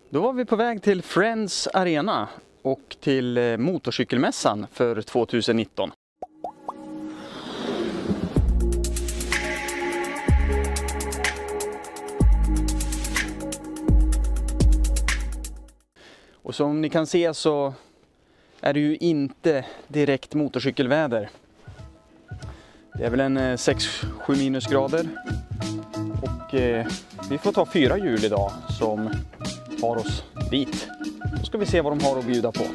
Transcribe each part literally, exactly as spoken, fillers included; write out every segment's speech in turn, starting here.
Då var vi på väg till Friends Arena och till motorcykelmässan för tjugonitton. Och som ni kan se så är det ju inte direkt motorcykelväder. Det är väl en sex sju minusgrader. Och eh, vi får ta fyra hjul idag som har oss dit. Då ska vi se vad de har att bjuda på.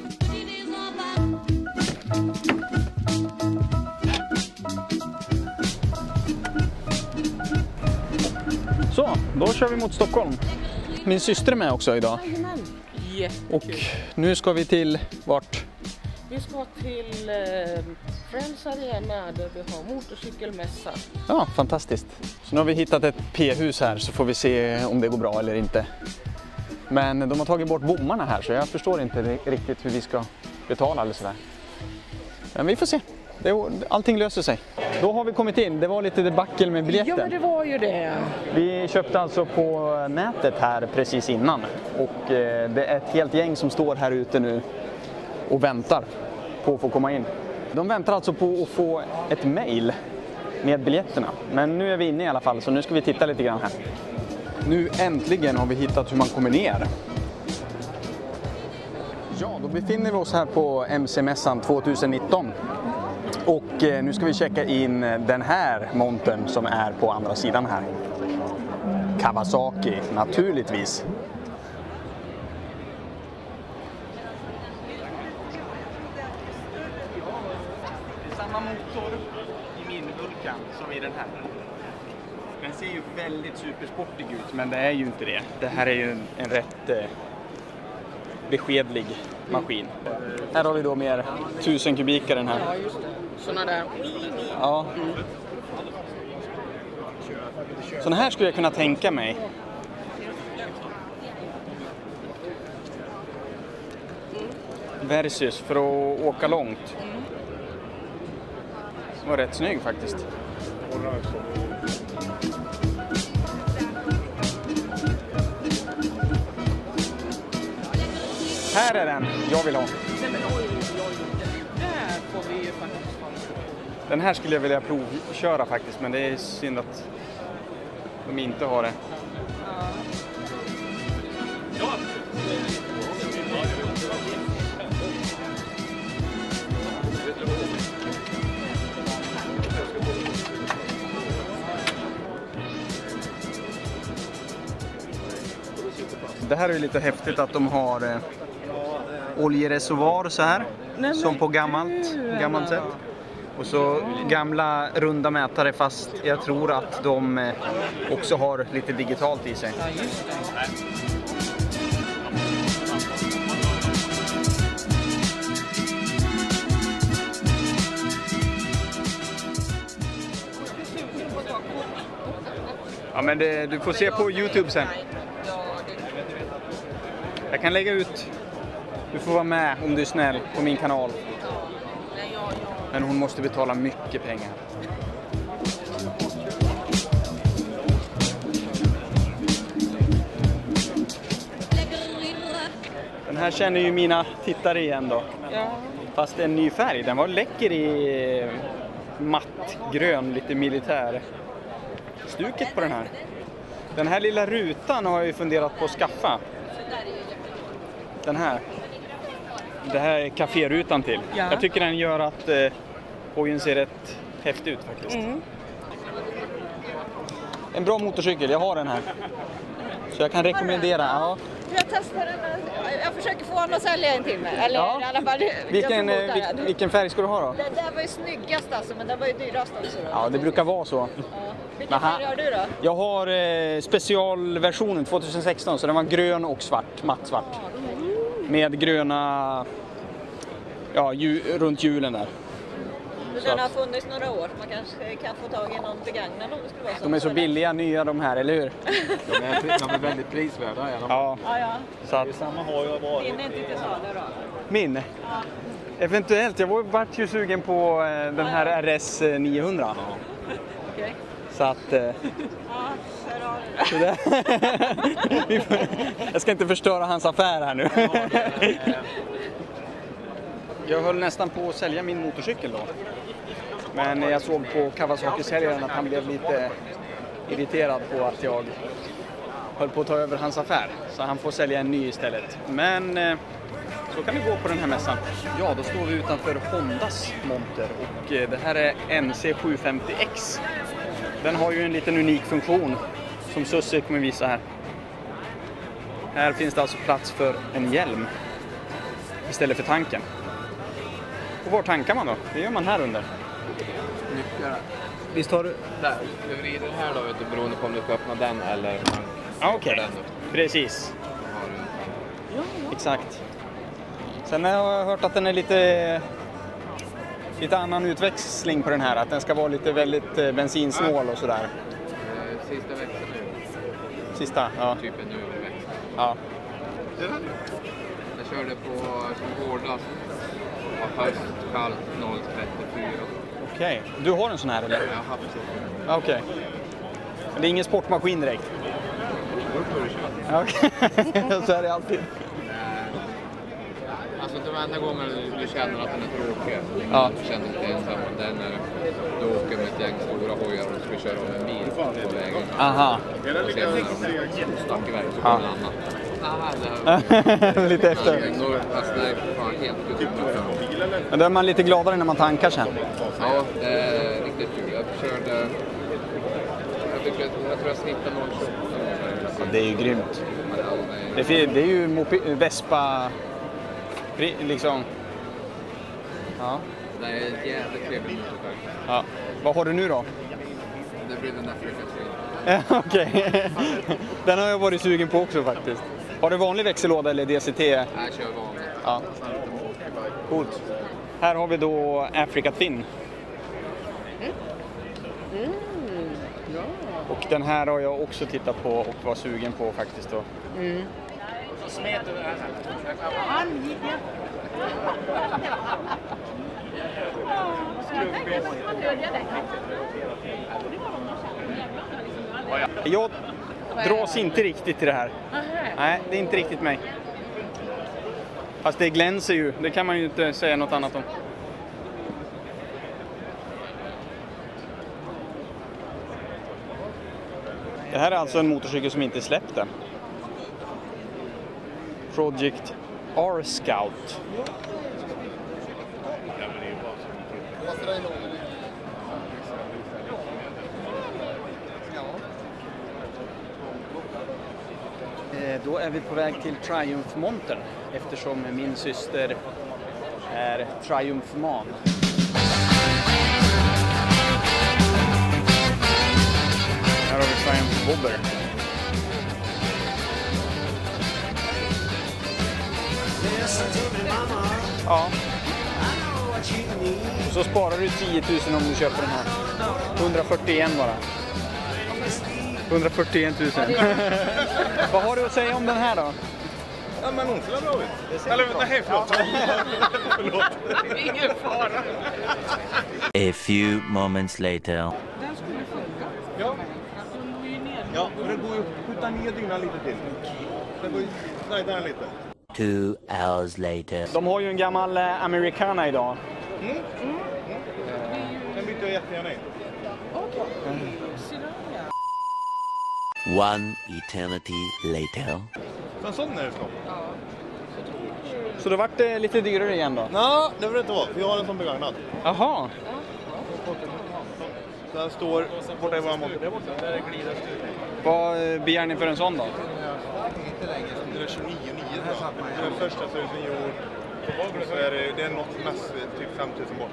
Så, då kör vi mot Stockholm. Min syster är med också idag. Och nu ska vi till vart? Vi ska till eh, Friends Arena där vi har motorcykelmässa. Ja, fantastiskt. Så nu har vi hittat ett P-hus här så får vi se om det går bra eller inte. Men de har tagit bort bommarna här så jag förstår inte riktigt hur vi ska betala eller sådär. Men vi får se. Det, allting löser sig. Då har vi kommit in. Det var lite debacle med biljetten. Ja, men det var ju det. Vi köpte alltså på nätet här precis innan. Och eh, det är ett helt gäng som står här ute nu och väntar på att få komma in. De väntar alltså på att få ett mejl med biljetterna. Men nu är vi inne i alla fall så nu ska vi titta lite grann här. Nu äntligen har vi hittat hur man kommer ner. Ja, då befinner vi oss här på M C-mässan tjugonitton. Och eh, nu ska vi checka in den här montern som är på andra sidan här. Kawasaki, naturligtvis. Det är samma motor i min Vulcan som i den här. Den ser ju väldigt supersportig ut, men det är ju inte det. Det här är ju en, en rätt eh, beskedlig maskin. Här har vi då mer tusen kubikar den här. Ja, just det. Såna där. Ja. Såna här skulle jag kunna tänka mig. Versus för att åka långt. Det var rätt snygg faktiskt. Här är den jag vill ha. Där får vi ju faktiskt. Den här skulle jag vilja provköra faktiskt, men det är synd att de inte har det. Det här är lite häftigt att de har eh, oljereservoar så här. Nej, som på gammalt, gammalt sätt. Och så gamla runda mätare, fast jag tror att de eh, också har lite digitalt i sig. Ja, just det. Ja, men det, du får se på YouTube sen. Jag kan lägga ut. Du får vara med om du är snäll på min kanal. Men hon måste betala mycket pengar. Den här känner ju mina tittare igen då. Ja. Fast en ny färg. Den var läcker i mattgrön, lite militär. Stuket på den här. Den här lilla rutan har jag ju funderat på att skaffa. Den här. Det här är kaférutan till. Ja. Jag tycker den gör att eh, hojen ser rätt häftig ut faktiskt. Mm. En bra motorcykel, jag har den här. Så jag kan rekommendera. Ja. Jag testar den. Jag försöker få honom att sälja en timme. Eller Ja. i alla fall. Vilken, eh, vil, vilken färg ska du ha då? Den där var ju snyggast alltså, men den var ju dyrast också då. Ja, det brukar vara så. Ja. Vilken Aha. färg har du då? Jag har eh, specialversionen tjugohundrasexton, så den var grön och svart, matt svart. Med gröna ja, ju, runt hjulen där. Den har funnits några år. Man kanske kan få tag i någon begagnad om det skulle vara så. De är så billiga nya de här, eller hur? De är, de är väldigt prisvärda. Är de? Ja. Ja, ja. Så att, Samma har jag varit. Din är inte till salu då? min? Ja. Eventuellt, jag var vart ju sugen på eh, den här R S niohundra. Okej. Så att... Eh, Ja, hör av Så det... Jag ska inte förstöra hans affär här nu. Jag höll nästan på att sälja min motorcykel då. Men jag såg på Kawasaki-säljaren att han blev lite irriterad på att jag höll på att ta över hans affär. Så han får sälja en ny istället. Men så kan vi gå på den här mässan. Ja, då står vi utanför Hondas monter. Och det här är N C sjuhundrafemtio X. Den har ju en liten unik funktion som Sussi kommer visa här. Här finns det alltså plats för en hjälm istället för tanken. Och var tankar man då? Det gör man här under. Nycklar. Visst har du... Där. Du vrider den här då, vet du, beroende på om du ska öppna den eller... Ah, okej, okay. Precis. Ja, ja. Exakt. Sen har jag hört att den är lite... Lite annan utväxling på den här. Att den ska vara lite väldigt bensinsnål och sådär. Sista växeln nu. Sista, ja. Typ en överväxt. Ja. Jag körde på som hårdast. Och höst kallt noll trettiofyra. Okej. Okay. Du har en sån här eller? Jag har haft så. Okej. Okay. Det är ingen sportmaskin direkt? Okej. Okay. Så är det alltid. Alltså de enda gångerna du känner att den är tråkig, ja. Du känner inte ensam, den är, du åker med ett gäng stora hojar och ska köra om en bil på vägen. Aha. Och sen när de stack iväg så kommer en annan. Aha, lite efter. Alltså det är fan helt gud. Men då är man lite gladare när man tankar sen. Ja, det är riktigt kul. Jag körde, jag, tycker, jag tror jag snittade noll tjugoåtta. Ja, det är ju grymt. Det är, det är ju mopi- Vespa... Liksom. Ja. Det är jävligt trevligt. Ja. Vad har du nu då? Det blir den där Afrika Twin. Okej. Den har jag varit sugen på också faktiskt. Har du vanlig växellåda eller D C T? Jag kör vanligt. Ja. Coolt. Här har vi då Afrika Twin. Mm. Mm. Ja. Och den här har jag också tittat på och var sugen på faktiskt då. Mm. Jag dras inte riktigt till det här. Nej, det är inte riktigt mig. Fast det glänser ju, det kan man ju inte säga något annat om. Det här är alltså en motorcykel som inte släppte. Project R-Scout. Då är vi på väg till Triumph-montern eftersom min syster är Triumph-man. Här har vi Triumph-bobber. Ja. Och så sparar du tio tusen om du köper den här. hundrafyrtioen bara. hundrafyrtioen tusen. Vad har du att säga om den här då? Ja, men hon ser bra ut. Eller vänta, hej, förlåt. Förlåt. Ingen fara. A few moments later. Den skulle funka. Ja. Den går ju ner. Ja, men det går ju att skjuta ner dynan lite till. Den går ju slida den lite. Two hours later. De har ju en gammal eh, Americana idag. Mm. Mm. Mm. Den byter jag jättegärna in. Okej. Mm. One eternity later. En sån är det så. Så då vart det lite dyrare igen då? Nej, det vill det inte vara. Vi har en som begagnad. Jaha. Den står borta i våra monter. Vad begär ni för en sån då? Det är tjugonio nio. Det är den första servicen gjord. Så är det, det är något mest typ fem tusen bort.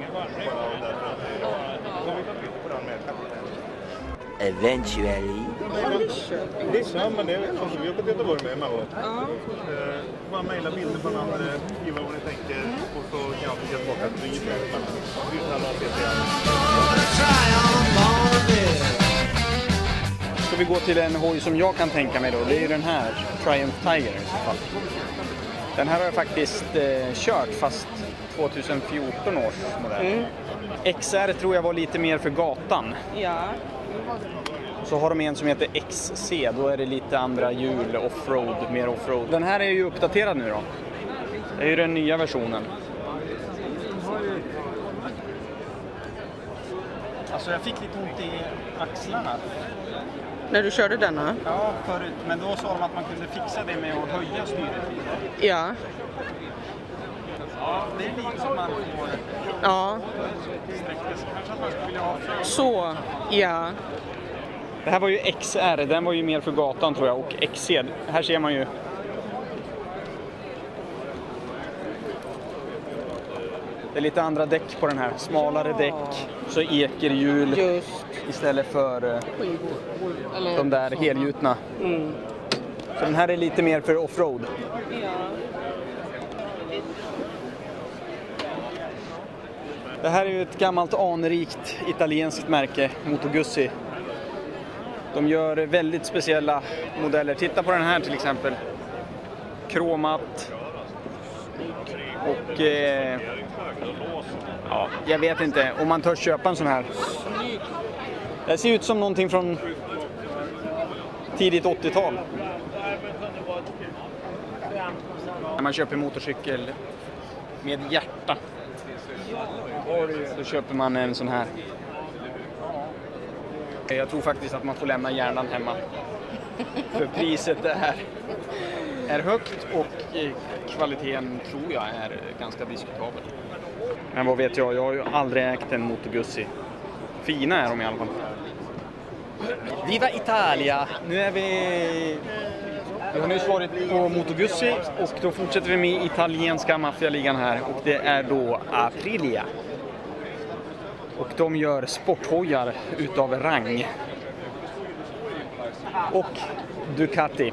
Eventually. Ja, men det är som vi har gått Göteborg med Mauro. Bara mejla bilder på varandra, skriva vad ni tänker och så kan jag skicka tillbaka till registreringen. Ska vi gå till en hoj som jag kan tänka mig då? Det är ju den här, Triumph Tiger i så fall. Den här har jag faktiskt eh, kört fast tjugohundrafjorton års modell. Mm. X R tror jag var lite mer för gatan. Ja. Så har de en som heter X C, då är det lite andra hjul, offroad, mer offroad. Den här är ju uppdaterad nu då. Det är ju den nya versionen. Alltså jag fick lite ont i axlarna. När du körde denna? Ja, förut. Men då sa de att man kunde fixa det med att höja styret lite. Ja. Ja, det är lite som man får Ja. sträcka sig. Kanske att man skulle vilja ha för... Så, ja. Det här var ju X R, den var ju mer för gatan tror jag. Och X C, här ser man ju... Det är lite andra däck på den här. Smalare Ja. däck, så ekerhjul Just. istället för eh, Eller de där såna. helgjutna. Mm. Så den här är lite mer för offroad. Ja. Det här är ju ett gammalt anrikt italienskt märke, Moto Guzzi. De gör väldigt speciella modeller. Titta på den här till exempel. Kromat. Och eh, ja, jag vet inte om man törs köpa en sån här. Det ser ut som någonting från tidigt åttiotal. När man köper motorcykel med hjärta, då köper man en sån här. Jag tror faktiskt att man får lämna hjärnan hemma. För priset är, är högt och kvaliteten tror jag är ganska diskutabel. Men vad vet jag, jag har ju aldrig ägt en Moto Guzzi. Fina är de i alla fall. Viva Italia! Nu är vi... Vi har nyss varit på Moto Guzzi och då fortsätter vi med italienska maffialigan här. Och det är då Aprilia. Och de gör sporthojar utav rang. Och Ducati.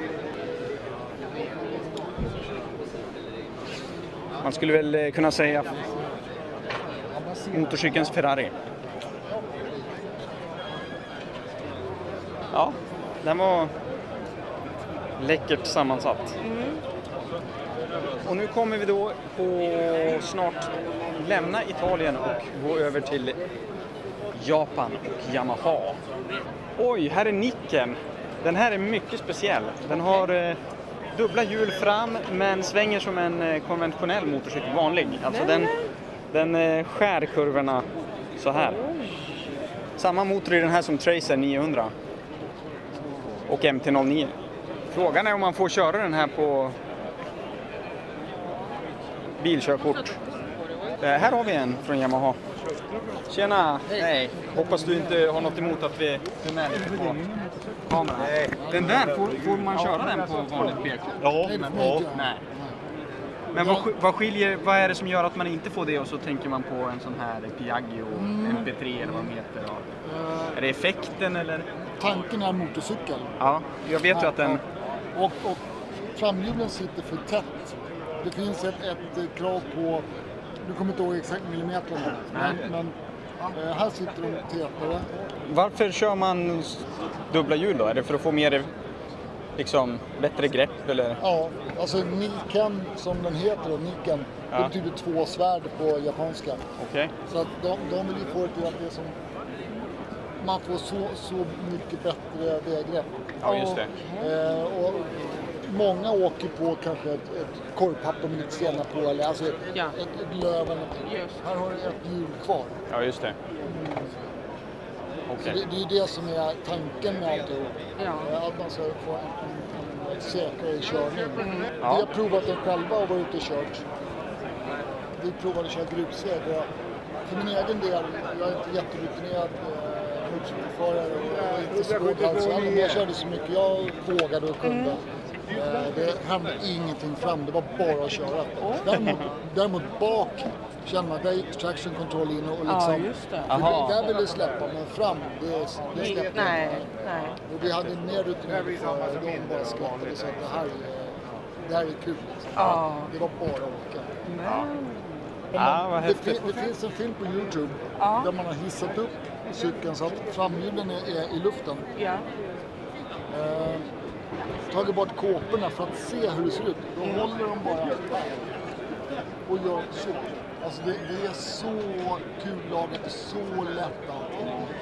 Man skulle väl kunna säga motorcykelns Ferrari. Ja, den var läckert sammansatt. Mm. Och nu kommer vi då på snart lämna Italien och gå över till Japan och Yamaha. Oj, här är nicken. Den här är mycket speciell. Den har eh, dubbla hjul fram men svänger som en eh, konventionell motorcykel, vanlig. Alltså den, den eh, skär kurvorna så här. Samma motor i den här som Tracer niohundra och M T noll nio. Frågan är om man får köra den här på bilkörkort. Eh, här har vi en från Yamaha. Tjena! Hej! Hoppas du inte har något emot att vi är med lite på kameran. Den där, får, får man köra den på vanligt B-kort? Ja, ja. Nej. Men vad, vad skiljer, vad är det som gör att man inte får det och så tänker man på en sån här Piaggio M P tre eller vad de heter? Ja. Är det effekten eller? Tanken är motorcykel. Ja, jag vet ju att den... Och, och framhjulen sitter för tätt. Det finns ett, ett krav på, du kommer inte ihåg exakt millimeterna, men, men eh, här sitter de tätare. Varför kör man dubbla hjul då? Är det för att få mer, liksom, bättre grepp eller? Ja, alltså Niken som den heter då, Niken, Ja. det betyder två svärd på japanska. Okej. Så att de, de vill ju få det till att det är som, man får så, så mycket bättre väggrepp. Ja, just det. Eh, och många åker på kanske ett, ett korvpapper med lite stenar på, eller alltså ett, Ja. ett, ett löv eller något. Här har du ett hjul kvar. Ja, just det. Så Okej. det, det är ju det som är tanken med alltihop. Ja. Eh, Att man ska få en, en, en säkrare körning. Ja. Vi har provat den själva och varit ute och kört. Vi provade att köra grusväg. och För min egen del, jag är inte jätterutinerad eh, motorcykelförare och och inte så god alls. Men jag körde så mycket jag vågade och kunde. Eh, Det hände ingenting fram, det var bara att köra. Däremot, däremot bak känner man, där gick traction control in och Ja, liksom... just det. För det, där ville det släppa, men fram, det, det släppte Nej, inte. nej. Och vi hade mer rutinerade förare, de bara skrattade så att det här, är- det här är kul. Liksom. Ja. Det var bara att åka. Ja, vad det, häftigt. fin- det finns en film på YouTube Ja. där man har hissat upp cykeln så att framhjulen är, är i luften. Ja. Eh, tagit bort kåporna för att se hur det ser ut. Då håller de bara och gör så. Alltså det, det är så kul laget, det är så lätt allting. Så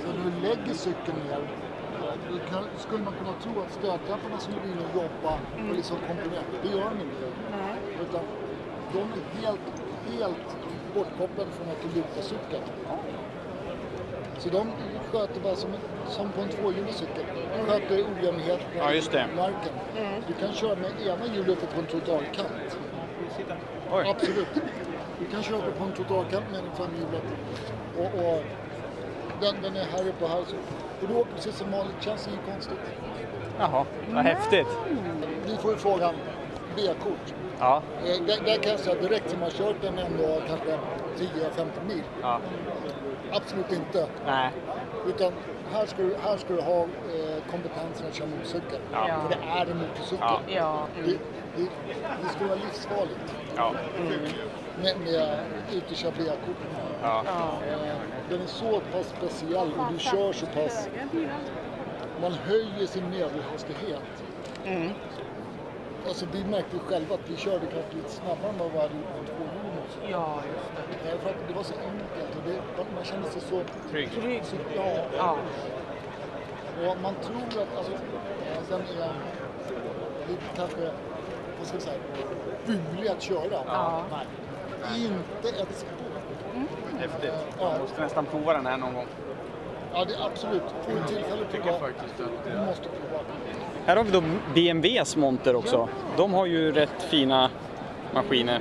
För när du lägger cykeln ner, då kan, skulle man kunna tro att stötdämparna skulle gå in och jobba och liksom komprimera. Det gör de inte. Nej. Utan de är helt, helt bortkopplade från att du lutar cykeln. Så de sköter bara som, som på en tvåhjulig cykel. De sköter ojämnhet på Ja, just det. marken. Mm. Du kan köra med ena hjulet på en trottoarkant. Oj. Absolut. Du kan köra på en trottoarkant med en framhjulet. Och, och den, den är här uppe och här. Så, och då åker precis som vanligt. Känns inget konstigt. Jaha, vad häftigt. Vi får ju frågan B-kort. Ja. Eh, där, där kan jag säga direkt som man kört den ändå kanske tio femton mil. Ja. Absolut inte. Nej. Utan här ska du, här ska du ha eh, kompetensen att köra motorcykel. Ja. För det är en motorcykel. Ja. Ja. Det, det, det ska vara livsfarligt Ja. med, med ut och köra B-kort. Ja. Eh, den är så pass speciell och du kör så pass... Man höjer sin medelhastighet. Mm. Alltså vi märkte ju själva att vi körde kanske lite snabbare än vad vi hade gjort på tvåhjulen också. Ja, just det. Eh, För att det var så enkelt och det, man kände sig så... Trygg. Trygg. så ja. Ja. Och man tror att alltså, eh, den är lite kanske, vad ska jag säga, bulig att köra. Ja. Nej, inte ett spår. Häftigt. Ja. Jag måste nästan prova den här någon gång. Ja, det är absolut. Får du tillfälle att prova, faktiskt att du måste prova. Här har vi då B M Ws monter också. De har ju rätt fina maskiner.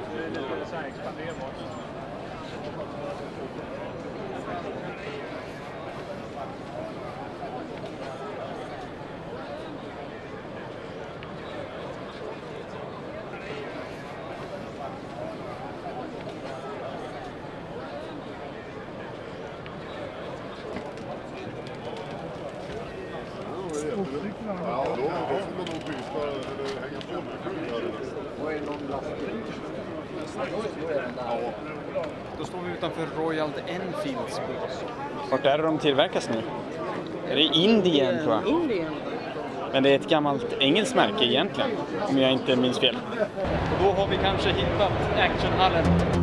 Ja, då, då får man nog byta eller hänga på med kul. Vad är någon lastbil? Ja. Då står vi utanför Royal Enfields. Vart är det de tillverkas nu? Är det Indien tror jag? Indien. Men det är ett gammalt engelskt märke egentligen, om jag inte minns fel. Och då har vi kanske hittat actionhallen.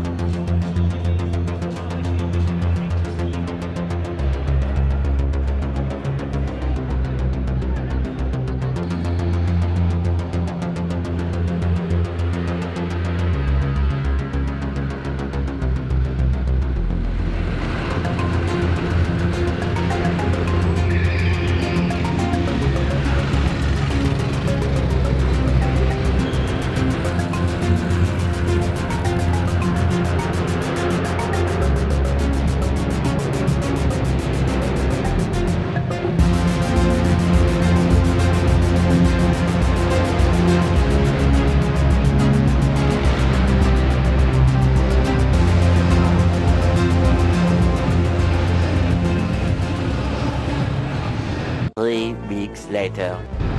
Three weeks later.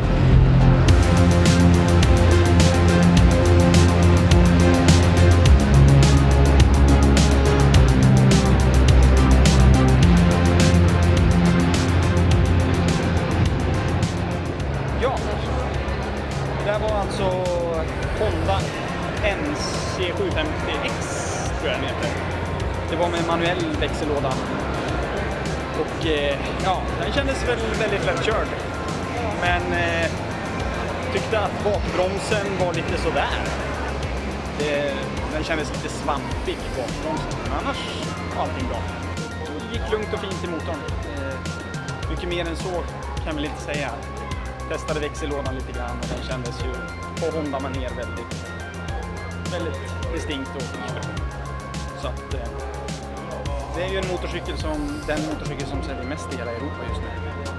Ja, det där var alltså Honda N C sju femtio X tror jag den heter. Det var med manuell växellåda. Och eh, ja, den kändes väl väldigt lättkörd. Men eh, tyckte att bakbromsen var lite sådär. Det, den kändes lite svampig bakbromsen. Men annars var allting bra. Det gick lugnt och fint i motorn. Eh, mycket mer än så kan jag väl inte säga. Testade växellådan lite grann och den kändes ju på Honda-manér väldigt, väldigt distinkt och fin. Så att eh, det är ju en motorcykel som, den motorcykel som säljer mest i hela Europa just nu.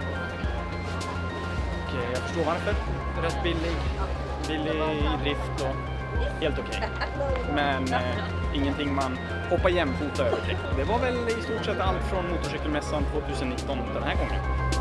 Och eh, jag förstår varför. Rätt billig, billig i drift och helt okej. Okay. Men eh, ingenting man hoppar jämfota över till. Det var väl i stort sett allt från Motorcykelmässan tjugonitton den här gången.